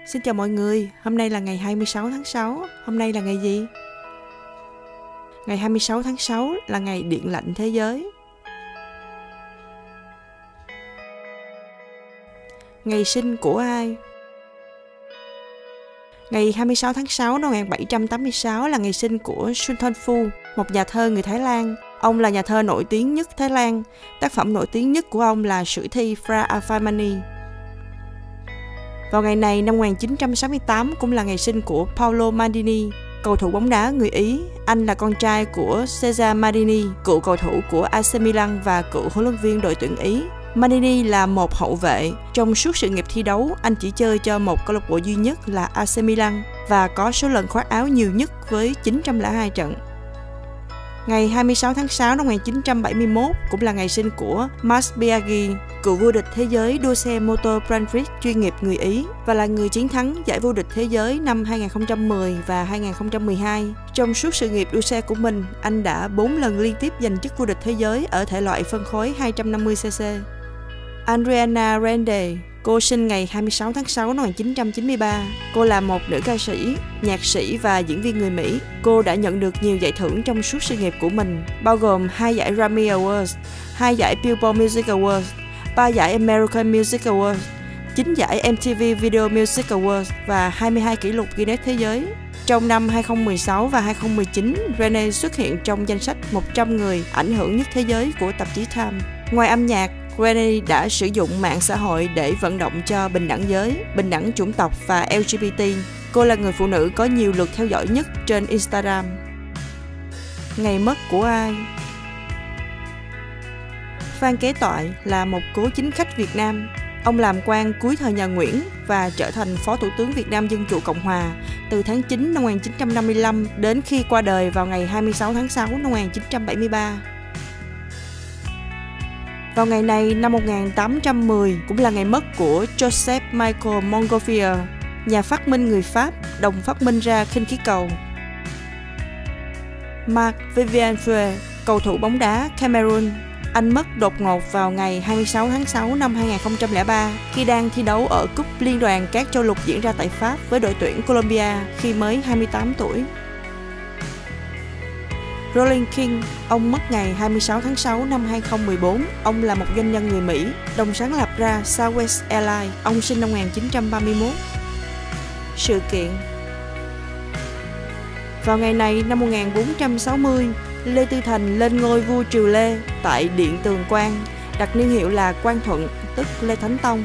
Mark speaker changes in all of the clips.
Speaker 1: Xin chào mọi người, hôm nay là ngày 26 tháng 6. Hôm nay là ngày gì? Ngày 26 tháng 6 là ngày điện lạnh thế giới. Ngày sinh của ai? Ngày 26 tháng 6 năm 1786 là ngày sinh của Sun Thon Phu, một nhà thơ người Thái Lan. Ông là nhà thơ nổi tiếng nhất Thái Lan. Tác phẩm nổi tiếng nhất của ông là sử thi Phra Aphimani. Vào ngày này năm 1968 cũng là ngày sinh của Paolo Maldini, cầu thủ bóng đá người Ý. Anh là con trai của Cesare Maldini, cựu cầu thủ của AC Milan và cựu huấn luyện viên đội tuyển Ý. Maldini là một hậu vệ. Trong suốt sự nghiệp thi đấu, anh chỉ chơi cho một câu lạc bộ duy nhất là AC Milan và có số lần khoác áo nhiều nhất với 902 trận. Ngày 26 tháng 6 năm 1971 cũng là ngày sinh của Max Biaggi, cựu vô địch thế giới đua xe mô tô Grand Prix chuyên nghiệp người Ý và là người chiến thắng giải vô địch thế giới năm 2010 và 2012. Trong suốt sự nghiệp đua xe của mình, anh đã 4 lần liên tiếp giành chức vô địch thế giới ở thể loại phân khối 250cc. Adriana Grande, cô sinh ngày 26 tháng 6 năm 1993. Cô là một nữ ca sĩ, nhạc sĩ và diễn viên người Mỹ. Cô đã nhận được nhiều giải thưởng trong suốt sự nghiệp của mình, bao gồm 2 giải Grammy Awards, 2 giải Billboard Music Awards, 3 giải American Music Awards, 9 giải MTV Video Music Awards và 22 kỷ lục Guinness Thế giới. Trong năm 2016 và 2019, Grande xuất hiện trong danh sách 100 người ảnh hưởng nhất thế giới của tạp chí Time. Ngoài âm nhạc, Grande đã sử dụng mạng xã hội để vận động cho bình đẳng giới, bình đẳng chủng tộc và LGBT. Cô là người phụ nữ có nhiều lượt theo dõi nhất trên Instagram. Ngày mất của ai? Phan Kế Toại là một cố chính khách Việt Nam. Ông làm quan cuối thời nhà Nguyễn và trở thành Phó Thủ tướng Việt Nam Dân Chủ Cộng Hòa từ tháng 9 năm 1955 đến khi qua đời vào ngày 26 tháng 6 năm 1973. Vào ngày này năm 1810 cũng là ngày mất của Joseph Michael Montgolfier, nhà phát minh người Pháp, đồng phát minh ra khinh khí cầu. Marc Vivien Foé, cầu thủ bóng đá Cameroon. Anh mất đột ngột vào ngày 26 tháng 6 năm 2003 khi đang thi đấu ở Cúp Liên đoàn các châu lục diễn ra tại Pháp với đội tuyển Colombia khi mới 28 tuổi. Rollin King, ông mất ngày 26 tháng 6 năm 2014. Ông là một doanh nhân người Mỹ, đồng sáng lập ra Southwest Airlines. Ông sinh năm 1931. Sự kiện. Vào ngày này năm 1460, Lê Tư Thành lên ngôi vua Triều Lê tại Điện Tường Quang, đặt niên hiệu là Quang Thuận, tức Lê Thánh Tông.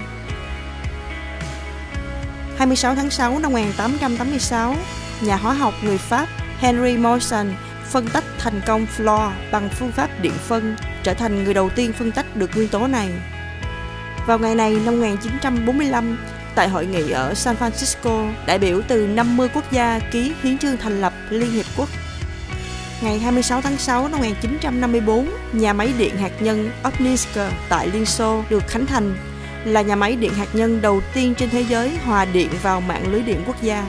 Speaker 1: 26 tháng 6 năm 1886, nhà hóa học người Pháp Henri Moissan phân tách thành công fluor bằng phương pháp điện phân, trở thành người đầu tiên phân tách được nguyên tố này. Vào ngày này năm 1945, tại hội nghị ở San Francisco, đại biểu từ 50 quốc gia ký hiến chương thành lập Liên Hiệp Quốc. Ngày 26 tháng 6 năm 1954, nhà máy điện hạt nhân Obninsk tại Liên Xô được khánh thành, là nhà máy điện hạt nhân đầu tiên trên thế giới hòa điện vào mạng lưới điện quốc gia.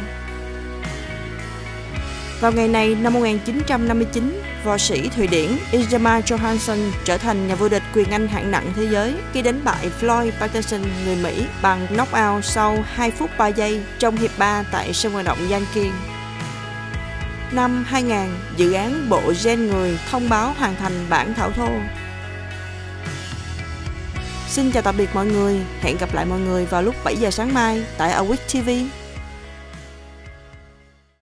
Speaker 1: Vào ngày này năm 1959, võ sĩ Thụy Điển Ingemar Johansson trở thành nhà vô địch quyền Anh hạng nặng thế giới khi đánh bại Floyd Patterson người Mỹ bằng knockout sau 2 phút 3 giây trong hiệp 3 tại sân vận động Yankee. Năm 2000, dự án bộ gen người thông báo hoàn thành bản thảo thô. Xin chào tạm biệt mọi người, hẹn gặp lại mọi người vào lúc 7 giờ sáng mai tại Awake TV.